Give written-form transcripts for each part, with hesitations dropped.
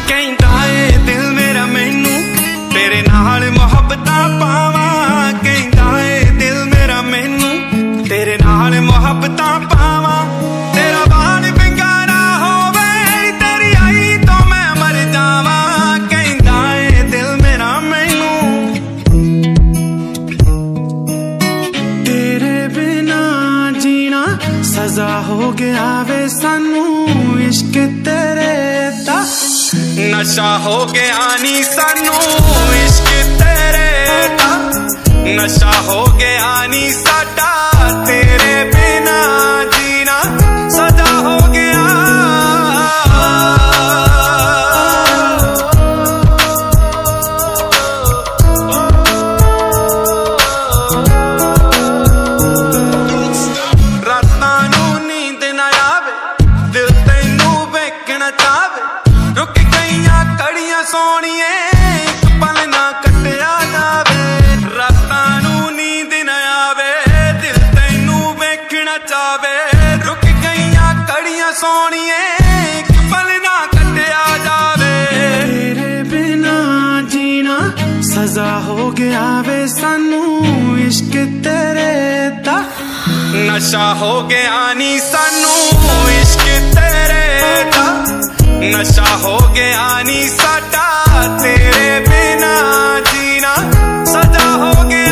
कहंदा ए दिल मेरा मैनू तेरे नाल मुहब्बतां पावां। कहंदा ए दिल मेरा मैनू तेरे नाल मुहब्बतां पावां। तेरा बाल बिंगारा होवे तेरी आई तो मैं मर जावां। कहंदा ए दिल मेरा मैनू तेरे बिना जीना सजा हो गया वे सानू। इश्क तेरे दा नशा हो गया नी सानू। इश्क तेरे दा नशा हो गया नी साडा। तेरे बिना जीना सजा हो गया। रातां नूं नींद ना आवे दिल तैनू वेखना चावे। रुक गईयां कड़ियां सोहणिए एक पल ना कटिया जावे। रातां नूं नींद ना आवे दिल तैनू वेखना चावे। रुक गईयां कड़ियां सोहणिए एक पल ना कटिया जावे। तेरे बिना जीना सजा हो गया वे सानू। इश्क तेरे दा नशा हो गया नी सानू। इश्क तेरे दा नशा हो गया नी साडा। तेरे बिना जीना सजा हो गया।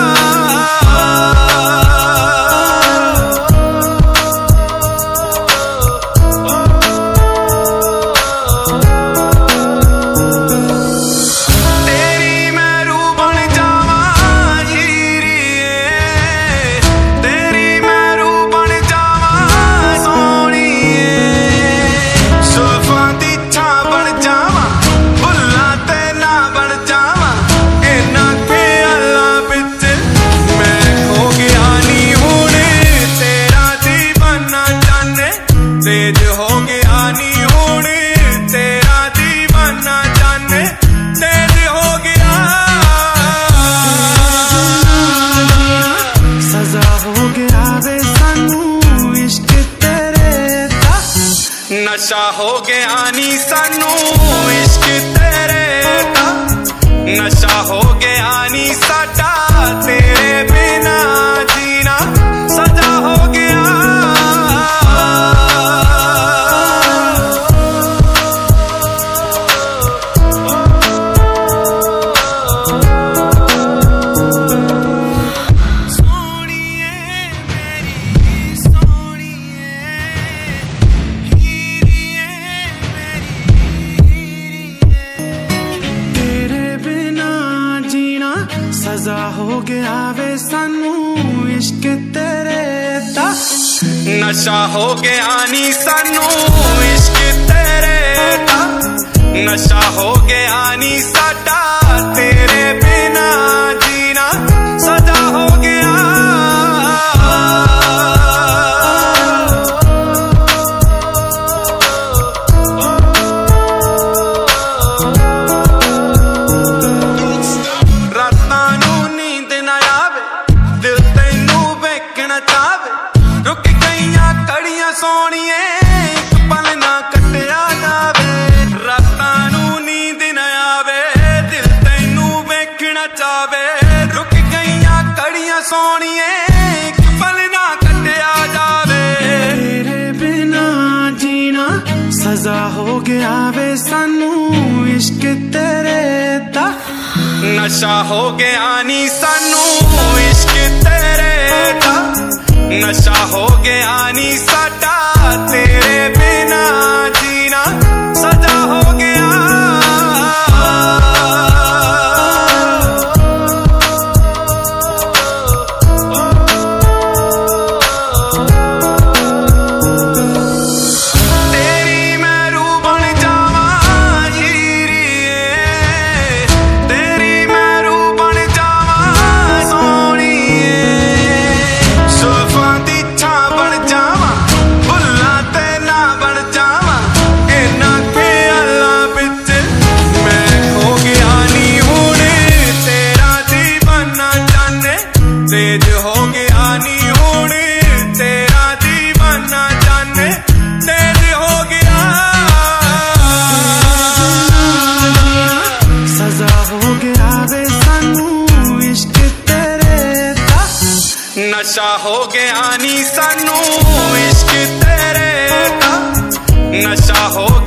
तेरी मैं रूह बन जावां हीरिए। तेरी मैं रूह बन जावां सोहणिए। सुल्फां दी छां बन जावां फुल्लां ते ना बन जावां। इन्हां ख्यालां विच मैं खो गया नी हुण। तेरा दीवाना जाने तेज हो गया नी हुण। तेरा दीवाना जाने तेज हो गया। सजा हो गया वे सानू। इश्क तेरे दा नशा हो गया नी सानू। इश्क तेरे दा नशा हो गया नी साडा। तेरे बिना जीना सजा हो गया। सोहणिए मेरी सोहणिए हीरिए मेरी हीरिए। तेरे बिना जीना सजा हो गया वे सानू। इश्क तेरे दा नशा हो गया नी सानू। इश्क तेरे दा नशा हो गया नी साडा। तेरे बिना जीना सजा हो गया। रातां नूं नींद ना आवे दिल तैनू वेखना चावे। रुक गईयां कड़ियां सोहणिए एक पल ना कटिया जावे। रातां नूं नींद ना आवे दिल तैनू वेखना चावे। रुक गईयां कड़ियां सोहणिए एक पल ना कटिया जावे। तेरे बिना जीना सजा हो गया वे सानू। इश्क तेरे दा नशा हो गया नी सानू। इश्क तेरे दा नशा हो गया नी साडा। तेरे बिना जीना सजा हो गया। तेरी मैं रूह बन जावां हीरिए। तेरी मैं रूह बन जावां सोहणिए। सुल्फां दी छां बन जावां फुल्लां ते नशा हो गया नी सानू इश्क तेरे दा, नशा हो